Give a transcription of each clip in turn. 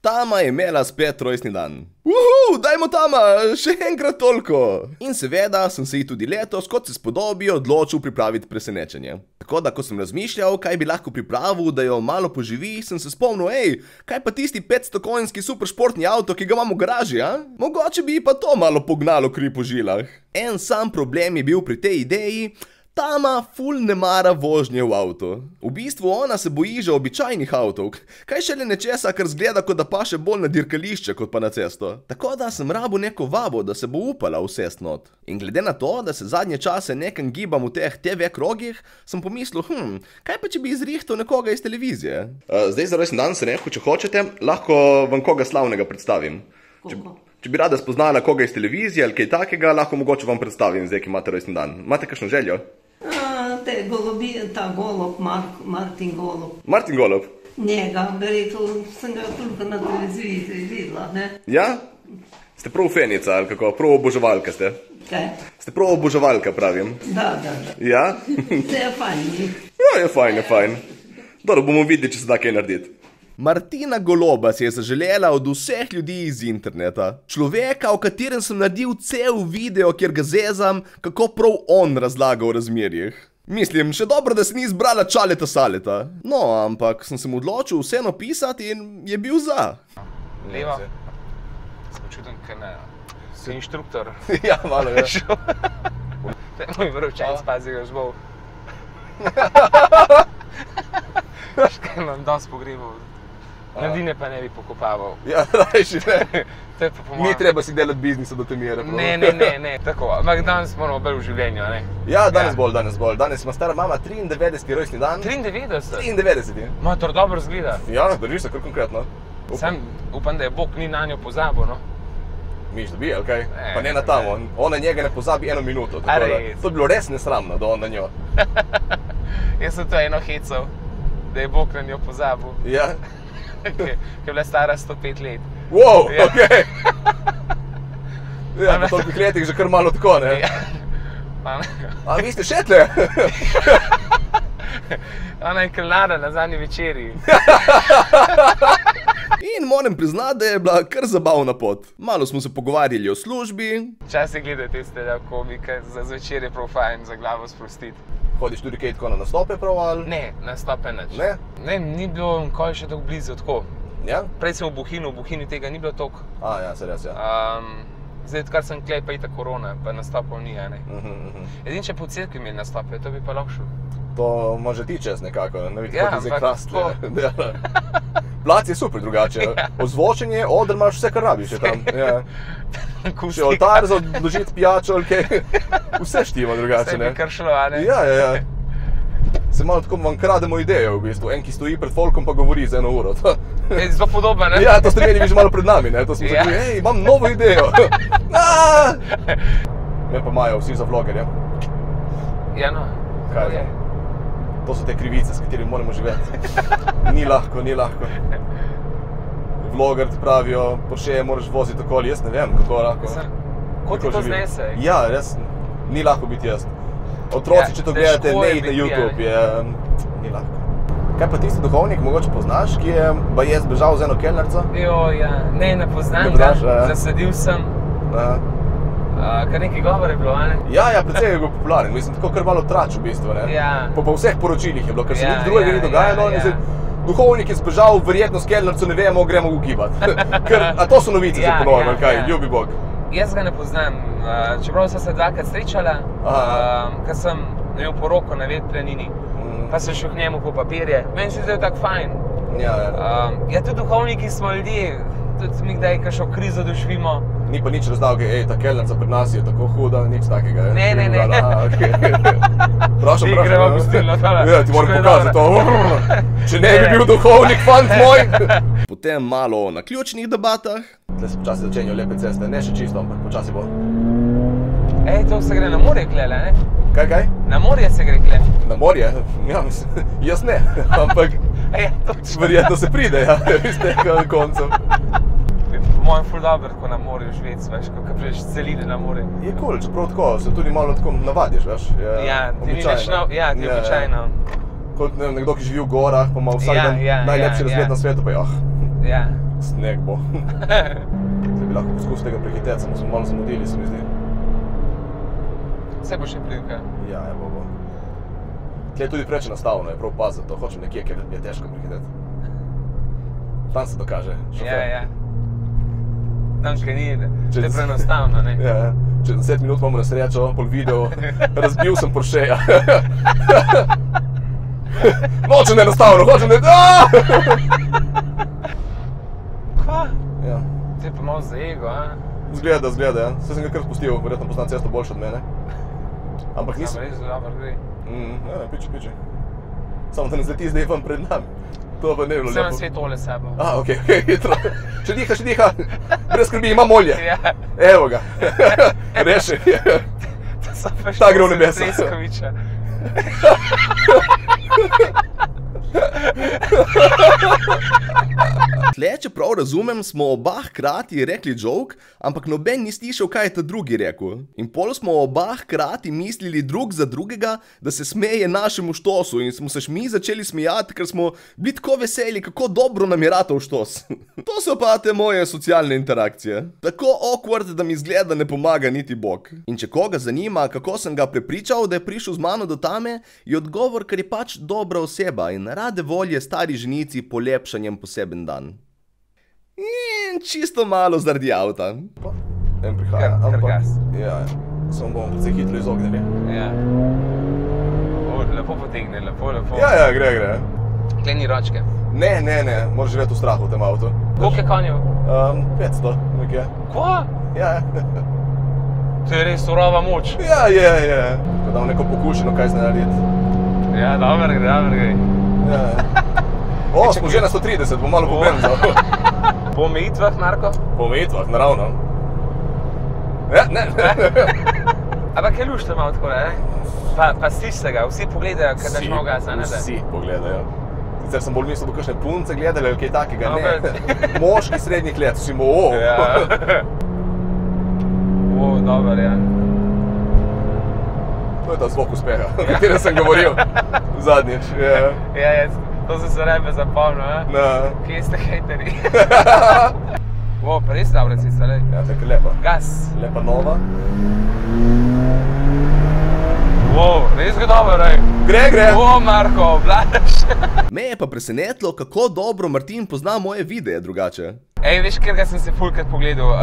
Tama je imela spet rojstni dan. Dajmo Tama, še enkrat toliko. In seveda sem se ji tudi letos, kot se spodobi, odločil pripraviti presenečenje. Tako da, ko sem razmišljal, kaj bi lahko pripravil, da jo malo poživi, sem se spomnil, kaj pa tisti 500-konjski superšportni avto, ki ga imam v garaži, a? Mogoče bi ji pa to malo pognalo kri po žilah. En sam problem je bil pri tej ideji. Tama ful ne mara vožnje v avtu. V bistvu ona se boji že običajnih avtov, kaj šele nečesa, kar zgleda, kot da paše bolj na dirkališče, kot pa na cesto. Tako da sem rabil neko vabo, da se bo upala usest not. In glede na to, da se zadnje čase nekam gibam v teh TV krogih, sem pomislil, kaj pa če bi izrihtal nekoga iz televizije? Zdaj za rojstni dan se neho, če hočete, lahko vam koga slavnega predstavim. Če bi rada spoznala koga iz televizije ali kaj takega, lahko mogoče vam predstavim, zdaj, ki imate rojstni dan. Imate kakšno željo? Te golobi, ta Golob, Martin Golob. Martin Golob? Njega, bi rekel, sem ga toliko na televiziji videla, ne? Ja? Ste prav fenica, ali kako? Prav oboževalka ste? Kaj? Ste prav oboževalka, pravim? Da. Ja? Se je fajn, ni? Ja, je fajn. Dobro, bomo videli, če se da kaj narediti. Martina Goloba si je zaželela od vseh ljudi iz interneta. Človeka, o katerem sem naredil cel video, kjer ga zezam, kako prav on razlaga o razmerjih. Mislim, še dobro, da se ni izbrala Čaleta Saleta. No, ampak sem se mu odločil vseeno pisati in je bil za. Levo. Se počutim, ker ne. Si inštruktor. Ja, malo je. To je moj vročenc, pazi ga žbol. Škaj imam dosti pogrebov. Nadine pa ne bi pokopaval. Ja, rajši ne. To je pa po mojem. Ni treba si delati biznisa do te mere. Ne. Tako, ampak danes moramo bolj v življenju, ne? Ja, danes bolj. Danes ima stara mama 93. rojstni dan. 93? 93. Ma, to dobro zgleda. Ja, držiš se kar konkretno. Sam upam, da je Bog ni na njo pozabil, no? Miš, da bi, ali kaj? Pa ne na tamo, ona njega ne pozabi 1 minuto. To je bilo res nesramno, da on na njo. Jaz sem to eno hecal, da je Bog na njo pozabil. Ja. Ki je bila stara 105 let. Wow, okej. Ja, po tolikih letih že kar malo tako, ne? A vi ste še tle? Ona je krlada na zadnji večeri. In moram priznati, da je bila kar zabavna pot. Malo smo se pogovarjali o službi. Včasih gledate ste komike, za zvečer je prav fajn za glavo sprostiti. Hodiš tudi kaj tako na nastope prav ali? Ne, nastope nič. Ne? Ne, ni bilo nikoli še tako blizu, tako. Ja? Prej sem v Bohinju tega ni bilo toliko. Ja, se res, ja. Zdaj, odkar sem klej, pa itak korona, pa nastopov ni, ne. Edin, če po cerkvi imeli nastope, to bi pa lahko šel. To može ti čez nekako, ne vidi, Ja, kako ti zdaj ampak krasti. Plac je super drugače, ozvočenje, oder imaš vse, kar rabiš je tam. Še oltar za odložiti pijačo ali kaj, vse štima drugače, ne. Vse bi kar šlo, a ne? Ja. Se malo tako vam krademo idejo v bistvu, en, ki stoji pred folkom pa govori za 1 uro. Je zelo podobno, ne? Ja, to ste imeli vi že malo pred nami, ne, to smo rekli, imam novo idejo. Me pa imajo vsi za vlogerje. Ja, no. Kaj je? To so te krivice, s katerimi moramo živeti. Ni lahko. Vloger ti pravijo, Porsche moraš voziti okoli, jaz ne vem, kako lahko. Ko ti to znese? Ja, res, ni lahko biti jaz. Otroci, če to gledate, ne id na YouTube, ni lahko. Kaj pa tisti duhovnik, mogoče poznaš, ki je baje zbežal z eno kelnerco? Ne poznam ga, zasadil sem. Kar nekaj govor je bilo, a ne? Ja, precej je bil popularen, mislim, tako kar malo trač v bistvu, ne? Po vseh poročilih je bilo, ker se nič drugega ni dogajalo, duhovnik je zbežal, verjetno s kelnerco, ne vemo, gremo ugibati. A to so novice za ponovno, kaj, ljubi Bog. Jaz ga ne poznam, čeprav sem se 2-krat srečala, ker sem imel poroko na Vetplanini, pa sem šel k njemu po papirje. Meni se zdaj tako fajn. Ja, tudi duhovniki smo ljudje, tudi mi kdaj kakšno krizo doživimo. Ni pa nič razlage, ta kelnerca pri nas je tako huda, nič takega. Ne. Vprašam. Gremo gostilno, tole. Ja, ti moram pokazati to. Če ne bi bil duhovnik, fant moj. Potem malo o naključnih debatah. Tle se počasi začenjajo lepe ceste, ne še čisto, ampak počasi bo. To se gre na morje klele, ne? Kaj? Na morje se gre kle. Na morje? Ja, mislim, jaz ne, ampak verjetno se pride, ja, iz tega koncem. Po mojem ful dobro, ko na morju živeti, veš, ko priješ celine na morje. Je cool, čeprav tako, se tudi malo tako navadiš, veš. Ja, ti ni več ti je običajno. Kot nekdo, ki živi v gorah, pa ima vsak dan najlepši razgled na svetu, pa Ja. Sneg bo. Zdaj bi lahko poskusil tega prehiteti, samo smo malo zamudili, se mi zdi. Vse bo še prilika. Ja, bo. Tle je tudi preče nastavno, je prav paziti, to hočem nekje, kjer je težko prehiteti. Tam se dokaže, šofer. Ja. Tam, kaj ni, če je preenostavno, ne? Ja, če 10 minut imamo na srečo, pol video, razbil sem Porscheja. Hočem enostavno, hočem Kva? Ja. Ti je pa malo za ego, a? Zgleda, ja. Vse sem ga kar spustil, verjetno pozna cesto boljše od mene. Ampak nisem... Res dobro gre. Ja, piči. Samo da ne zleti zdaj vam pred nami. To pa ne bilo lepo. Vse na svet tole sebo. Ok, hitro. Še diha. Brez skrbi, imam olje. Ja. Evo ga. Reši. Ta gre v nebesa. Treskoviča. Tle, če prav razumem, smo oba hkrati rekli joke, ampak noben ni slišal, kaj je ta drugi rekel. In pol smo oba hkrati mislili drug za drugega, da se smeje našemu štosu in smo se mi začeli smijati, ker smo bili tako veseli, kako dobro nam je ratal štos. To so pa te moje socialne interakcije. Tako awkward, da mi zgleda ne pomaga niti bog. In če koga zanima, kako sem ga prepričal, da je prišel z mano do tame, je odgovor, ker je pač dobra oseba in rade volje stari ženici polepšanjem poseben dan. In čisto malo zaradi avta. En prihaja, ampak... Ja, samo bomo precej hitro izognili. Ja. Lepo potegne, lepo. Ja, gre. Tle ni ročke. Ne, moraš živeti v strahu v tem avtu. Koliko je konjev? 500, nekje. Kva? Ja. To je res surova moč. Ja. Ko dam neko pokušeno, kaj zna narediti. Ja, dobro gre. Ja. O, smo že na 130, bom malo pobremzal. Po omejitvah, Marko? Po omejitvah, naravno. Ja, ne. Ampak je lušte malo tako, ne? Pa stiš se ga, vsi pogledajo, kad daš malo gasa, ne? Vsi pogledajo. Sicer sem bolj mislil, da bo kakšne punce gledali ali kaj takega, ne. Moški srednjih let, vsi mo, dober, ja. To je ta zvok uspeha, o katerem sem govoril zadnjič. Ja, to sem se rebe zapomnil, ja. Kje ste hejteri? Pa res dobra cesta, lej. Ja, tako lepa. Gas. Lepa nova. Res ga dobro, lej. Gre. Marko, vladaš. Me je pa presenetilo, kako dobro Martin pozna moje videe drugače. Ej, veš, ker ga sem se fulkrat pogledal.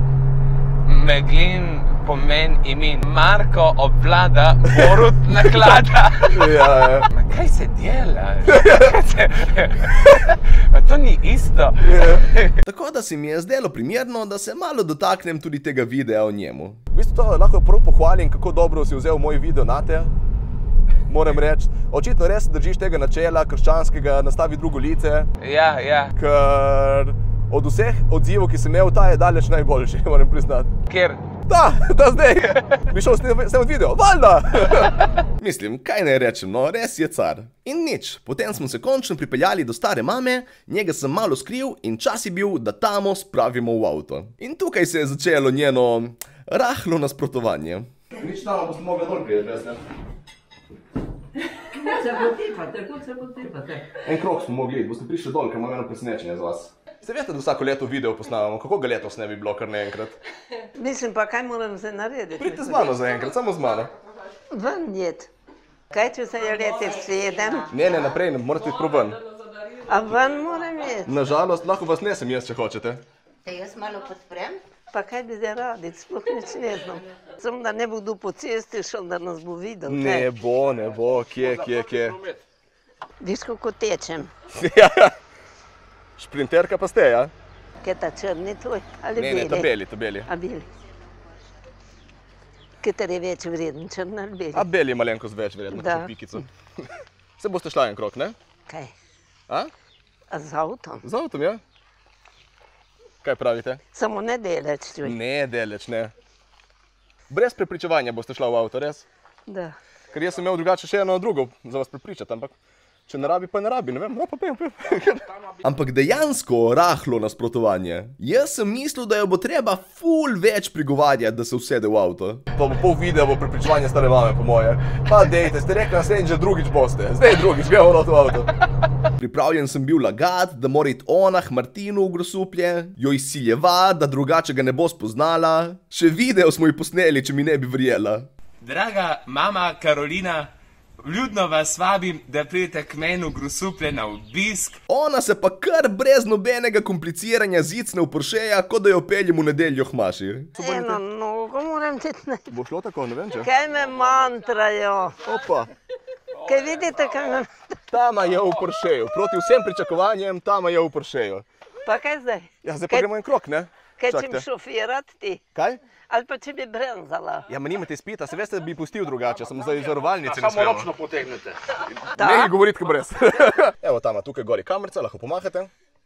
Meglin pomen imen. Marko obvlada, Borut naklada. Ja. Ma kaj se dela? Ma to ni isto. Tako da se mi je zdelo primerno, da se malo dotaknem tudi tega videa o njemu. V bistvu to lahko prav pohvalim, kako dobro si vzel moj video nate. Moram reči, očitno res držiš tega načela krščanskega, nastavi drugo lice. Ja. Ker od vseh odzivov, ki sem imel, ta je daleč najboljši, moram priznati. Kjer? Ta zdaj. Bi šel snemat video, valjda! Mislim, kaj naj rečem, no, res je car. In nič, potem smo se končno pripeljali do stare mame, njega sem malo skril in čas je bil, da tamo spravimo v avto. In tukaj se je začelo njeno rahlo nasprotovanje. Nič tamo boste mogli dol prijeti, brez ne? Kako se potepate? En krok smo mogli, boste prišli dol, ker imam eno presenečenje za vas. Ste veste, da vsako leto video posnavamo, kako ga letos ne bi bilo kar naenkrat? Mislim pa, kaj moram zdaj narediti? Pridite z mano zaenkrat, samo z mano. Ven jet. Kaj če se je leti vsedem? Ne, naprej, ne morate iti prav ven. A ven moram jet? Nažalost, lahko vas nesem jaz, če hočete. Te jaz malo podprem? Pa kaj bi zdaj raditi, sploh nič ne znam. Samo da ne bodo po cesti šel, da nas bo videl. Ne bo, kje. Viš, kako tečem? Ja. Šprinterka pa ste, ja? Kaj ta črni tvoj? Ali beli? Ne, ta beli. A beli? Kater je več vreden, črn ali beli? A beli je malenkost več vreden, da. Pikico. Se boste šla en krok, ne? Kaj? A? A z avtom? Z avtom, ja. Kaj pravite? Samo ne deleč tvoj. Ne, deleč, ne. Brez prepričevanja boste šla v avto, res? Da. Ker jaz sem imel drugače še eno drugo za vas prepričati, ampak Če ne rabi, pa ne rabi, ne vem, no pa pejem. Ampak dejansko rahlo nasprotovanje. Jaz sem mislil, da jo bo treba ful več prigovarjati, da se usede v avto. Pa bo pol videa bo prepričevanje stare mame, po moje. Pa dejte, ste rekli naslednjič, že drugič boste. Zdaj drugič, gremo not v avto. Pripravljen sem bil lagat, da mora iti ona k Martinu v Grosuplje, jo izsiljevati, da drugače ga ne bo spoznala. Še video smo ji posneli, če mi ne bi verjela. Draga mama Karolina, vljudno vas vabim, da pridete k meni v Grosuplje na obisk. Ona se pa kar brez nobenega kompliciranja zicne v Porscheja, kot da jo peljem v nedeljo k maši. Eno nogo moram teti. Bo šlo tako, ne vem če? Kaj me mantrajo? Opa. Kaj vidite, kaj me... Tama je v Porscheju, proti vsem pričakovanjem, Tama je v Porscheju. Pa kaj zdaj? Ja, zdaj pa gremo en krok, ne? Kaj čim šofirati ti? Kaj? Ali pa če bi brenzala? Ja, ma nimate izpita, se veste, da bi pustil drugače, sem za izvarovalnice ne Samo ročno potegnete. Nekaj govoriti, ko brez. Evo Tama, tukaj gori kamerca, lahko pomahate.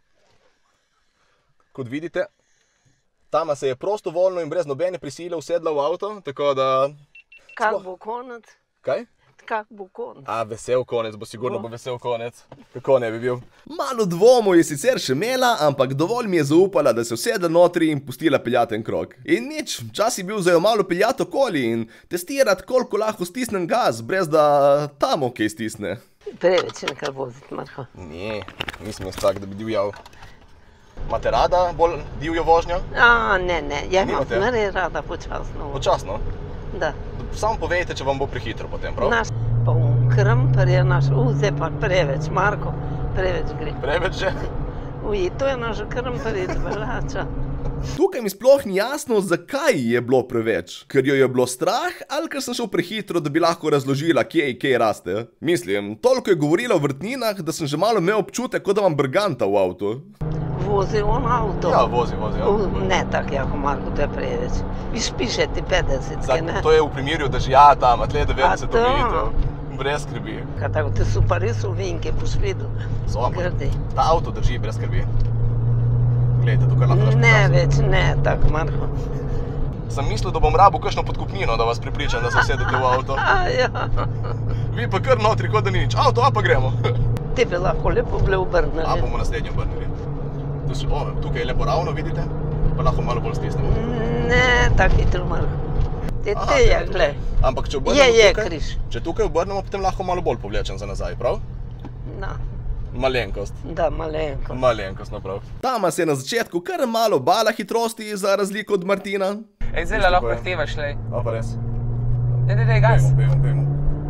Kot vidite, Tama se je prostovoljno in brez nobene prisile usedla v avto, tako da... Kak bo konec? Kaj? Kak bo konec? A, vesel konec, bo sigurno bo vesel konec. Kako ne bi bil? Malo dvomov je sicer še imela, ampak dovolj mi je zaupala, da se usedla notri in pustila peljati en krog. In nič, čas je bil za jo malo peljati okoli in testirati, koliko lahko stisnem gas, brez da Tamo kaj stisne. Preveč je nekaj voziti, Marko. Ne, nisem jaz tak, da bi divjal. Imate rada bolj divjo vožnjo? A, ne, ja imam Nimate? mene rada počasno. Počasno? Da. Samo povejte, če vam bo prehitro potem, prav? Naš pa krmper je naš, zdaj pa preveč, Marko, preveč gre. Preveč že? Uj, to je naš krmper iz Belača. Tukaj mi sploh ni jasno, zakaj je bilo preveč. Ker jo je bilo strah ali ker sem šel prehitro, da bi lahko razložila, kje raste. Mislim, toliko je govorila o vrtninah, da sem že malo imel občutek, kot da imam brganta v avtu. Vozi on avto? Ja, vozi, ja. Ne tako jako, Marko, to je preveč. Viš piše ti 50, ne? To je v primeru, da že ja, Tama, tle 90 omejitev. Brez skrbi. Kaj tako, ti so pa res ovinke, boš videl. Grdi. Ta avto drži brez skrbi. Glejte, tukaj lahko daš Ne več, ne, tako, Marko. Sem mislil, da bom rabil kakšno podkupnino, da vas pripričam, da se usedete v avto. Ja. Vi pa kar notri, kot da ni nič. Avto, a pa gremo. Ti bi lahko lepo bile obrnili. A bomo naslednje obrnili. Tukaj je lepo ravno, vidite? Pa lahko malo bolj stisnemo. Ne, tako hitro, Marko. Te je, glej. Ampak če obrnemo Je tukaj, križ. če tukaj obrnemo, potem lahko malo bolj povlečem za nazaj, prav? No, Malenkost. da, malenko. Malenkost, naprav. Tama se je na začetku kar malo bala hitrosti, za razliko od Martina. Ej, zdaj lahko prehtevaš, lej. A pa res. Dej, gas. Pejmo.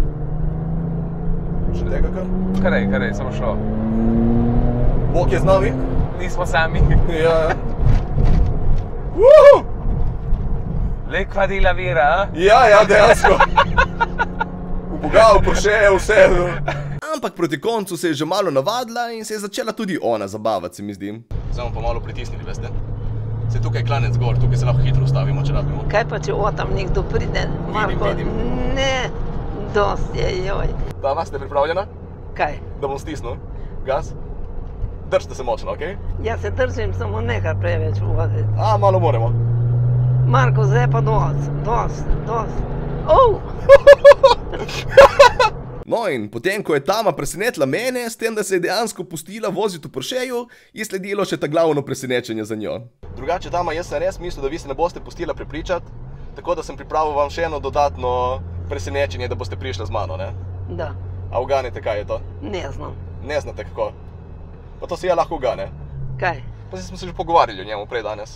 Še tega kar? Karej, samo šlo. Bog je z nami? Nismo sami. Ja. Lej, kva dela Vera, a? Ja, dejansko. V Boga, v Porscheju, vse. Ampak proti koncu se je že malo navadila in se je začela tudi ona zabavati, se mi zdi. Zdaj bomo pa malo pritisnili, veste. Se tukaj je klanec gor, tukaj se lahko hitro ustavimo, če rabimo. Kaj pa, če tam nekdo pride, Marko? Vidim. Ne, dosti je, joj. Tama, ste pripravljena? Kaj? Da bom stisnil gas? Držite se močno, okej? Ja se držim, samo nekaj preveč voziti. A, malo moramo. Marko, zdaj pa dosti. No in potem, ko je Tama presenetila mene, s tem, da se je dejansko pustila voziti v Porscheju, je sledilo še ta glavno presenečenje za njo. Drugače, Tama, jaz sem res mislil, da vi se ne boste pustila prepričati, tako da sem pripravil vam še eno dodatno presenečenje, da boste prišli z mano, ne? Da. A uganete, kaj je to? Ne znam. Ne znate kako? Pa to se ja lahko ugane. Kaj? Pa smo se že pogovarjali o njemu prej danes.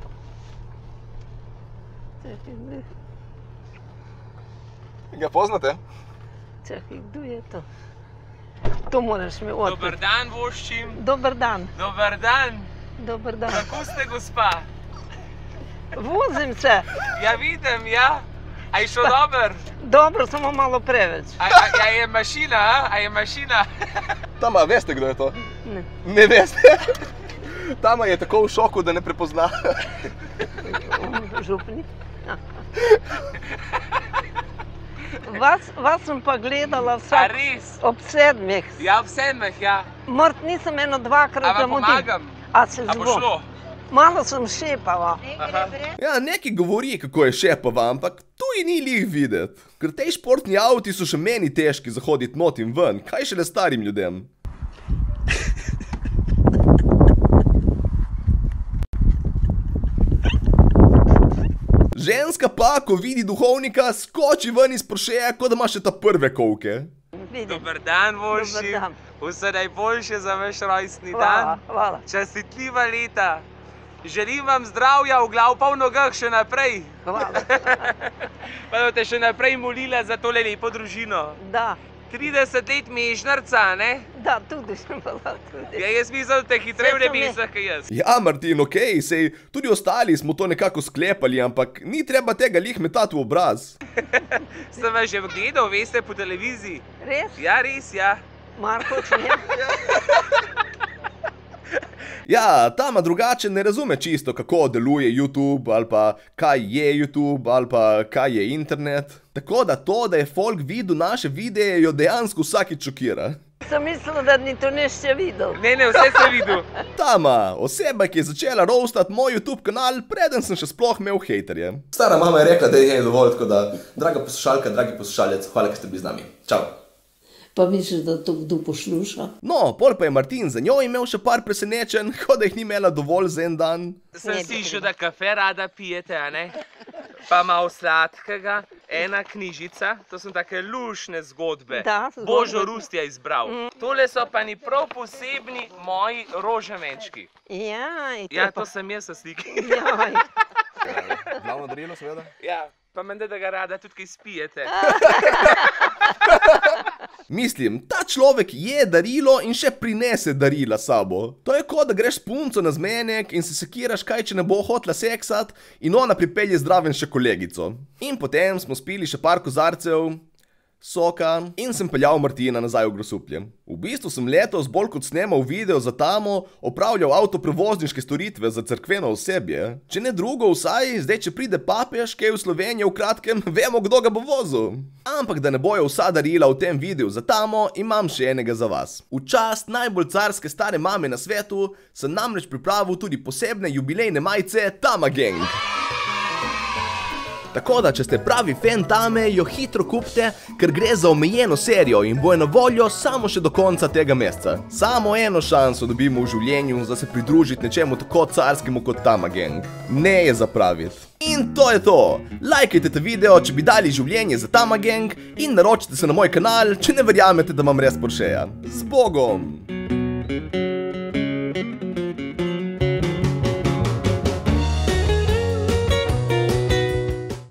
Ga poznate? Čakaj, kdo je to? To moraš mi odpreti. Dober dan, voščim. Dober dan. Dober dan. Dober dan. Kako ste, gospa? Vozim se. Ja, vidim, ja. A je šlo dober? Dobro, samo malo preveč. A je mašina, a? A je mašina? Tama, veste, kdo je to? Ne. Ne veste? Tama je tako v šoku, da ne prepozna. Župnik. Vas sem pa gledala A res? ob 7. Ja, ob 7, ja. Mort nisem eno dvakrat A vam zamudil. pomagam? A se A bo zbo? šlo? Malo sem šepala. Ja, neki govori, kako je šepava, ampak tu ji ni lih videti. Ker tej športni avti so še meni težki za hoditi not in ven, kaj šele starim ljudem. Ženska pa, ko vidi duhovnika, skoči ven iz Porscheja, kot da ima še ta prve kovke. Dober dan, Voši. Vse najboljše za vaš rojstni dan. Hvala. Častitljiva leta. Želim vam zdravja v glav pol nogah še naprej. Hvala. Pa da te še naprej molila za tole lepo družino. Da. 30 let mežnarca, ne? Da, tudi sem bila tudi. Ja, jaz mislim, da te hitreje v nebesah, kaj jaz. Ja, Martin, okej, sej tudi ostali smo to nekako sklepali, ampak ni treba tega lih metati v obraz. Sem vas že gledal, veste, po televiziji. Res? Ja, res, ja. Marko, če ne? Ja, Tama drugače ne razume čisto, kako deluje YouTube, ali pa kaj je YouTube, ali pa kaj je internet. Tako da to, da je folk videl naše videe, jo dejansko vsakič šokira. Sem mislila, da ni to nišče videl. Ne, vse sem videl. Tama, oseba, ki je začela roastati moj YouTube kanal, preden sem še sploh imel hejterje. Stara mama je rekla, da je dovolj, tako da, draga poslušalka, dragi poslušalec, hvala, ker ste bili z nami. Čau. Pa misliš, da to kdo posluša? No, pol pa je Martin za njo imel še par presenečenj, kot da jih ni imela dovolj za en dan. Sem slišal, da kafe rada pijete, a ne? Pa malo sladkega, ena knjižica, to so take lušne zgodbe. Da, zgodbe. Božo Rust je izbral. Tole so pa ni prav posebni moji rožamenčki. Ja, to sem jaz sa sliki. Glavno darilo, seveda. Ja, pa menda, da ga rada tudi kaj spijete. Mislim, ta človek je darilo in še prinese darila sabo. To je kot, da greš s punco na zmenek in se sekiraš, kaj če ne bo hotla seksat in ona pripelje zdraven še kolegico. In potem smo spili še par kozarcev soka in sem peljal Martina nazaj v Grosuplje. V bistvu sem letos bolj kot snemal video za Tamo opravljal avtoprevozniške storitve za cerkveno osebje. Če ne drugo vsaj, zdaj če pride papež, kaj v Slovenijo v kratkem, vemo kdo ga bo vozil. Ampak da ne bojo vsa darila v tem videu za Tamo, imam še enega za vas. V čast najbolj carske stare mame na svetu sem namreč pripravil tudi posebne jubilejne majice Tama Gang. Tako da, če ste pravi fan Tame, jo hitro kupite, ker gre za omejeno serijo in bo je na voljo samo še do konca tega meseca. Samo eno šanso dobimo v življenju, za se pridružiti nečemu tako carskemu kot Tama Gang. Ne je zapraviti. In to je to. Lajkajte te video, če bi dali življenje za Tama Gang in naročite se na moj kanal, če ne verjamete, da imam res Porscheja. Z Bogom!